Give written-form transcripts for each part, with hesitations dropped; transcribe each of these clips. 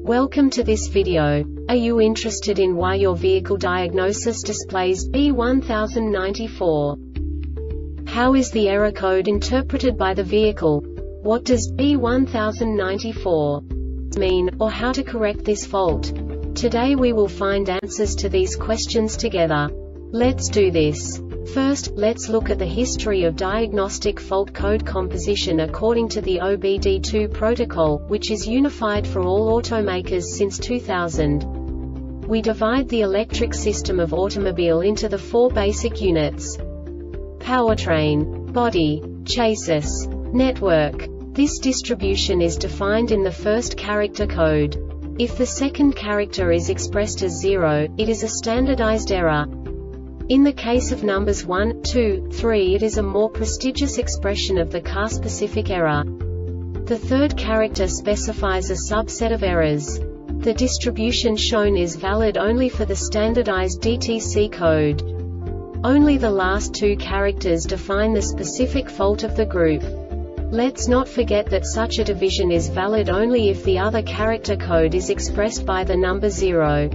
Welcome to this video. Are you interested in why your vehicle diagnosis displays B1094? How is the error code interpreted by the vehicle? What does B1094 mean, or how to correct this fault? Today we will find answers to these questions together. Let's do this. First, let's look at the history of diagnostic fault code composition according to the OBD2 protocol, which is unified for all automakers since 2000. We divide the electric system of automobile into the four basic units: powertrain, body, chassis, network. This distribution is defined in the first character code. If the second character is expressed as 0, it is a standardized error. In the case of numbers 1, 2, 3, it is a more prestigious expression of the car-specific error. The third character specifies a subset of errors. The distribution shown is valid only for the standardized DTC code. Only the last two characters define the specific fault of the group. Let's not forget that such a division is valid only if the other character code is expressed by the number 0.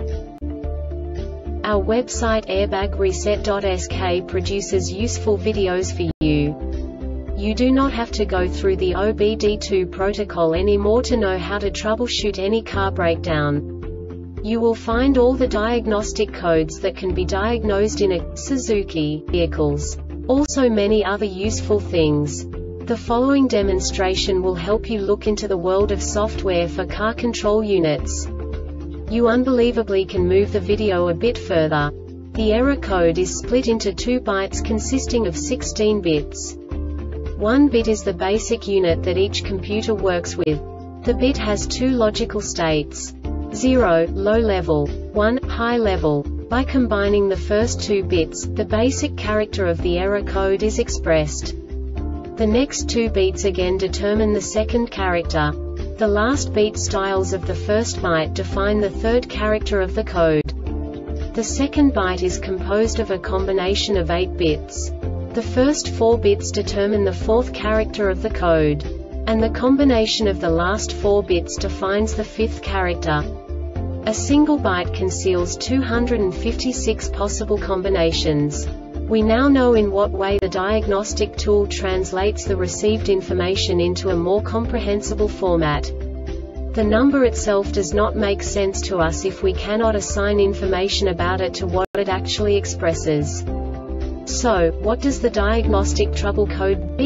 Our website airbagreset.sk produces useful videos for you. You do not have to go through the OBD2 protocol anymore to know how to troubleshoot any car breakdown. You will find all the diagnostic codes that can be diagnosed in a Suzuki vehicles. Also many other useful things. The following demonstration will help you look into the world of software for car control units. You unbelievably can move the video a bit further. The error code is split into 2 bytes consisting of 16 bits. 1 bit is the basic unit that each computer works with. The bit has 2 logical states: 0, low level, 1, high level. By combining the first 2 bits, the basic character of the error code is expressed. The next 2 beats again determine the second character. The last beat styles of the first byte define the third character of the code. The second byte is composed of a combination of 8 bits. The first 4 bits determine the fourth character of the code. And the combination of the last 4 bits defines the fifth character. A single byte conceals 256 possible combinations. We now know in what way the diagnostic tool translates the received information into a more comprehensible format. The number itself does not make sense to us if we cannot assign information about it to what it actually expresses. So, what does the diagnostic trouble code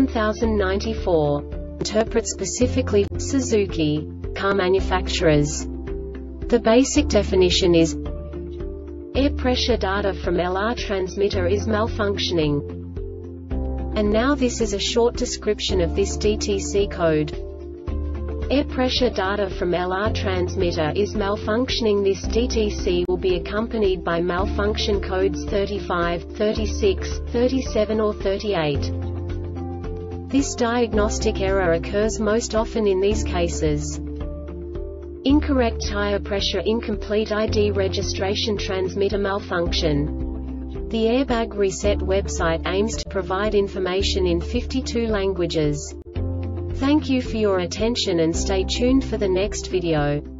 B1094 interpret specifically for Suzuki car manufacturers? The basic definition is: air pressure data from LR transmitter is malfunctioning. And now this is a short description of this DTC code. Air pressure data from LR transmitter is malfunctioning. This DTC will be accompanied by malfunction codes 35, 36, 37 or 38. This diagnostic error occurs most often in these cases: incorrect tire pressure, incomplete ID registration, transmitter malfunction. The Airbag Reset website aims to provide information in 52 languages. Thank you for your attention and stay tuned for the next video.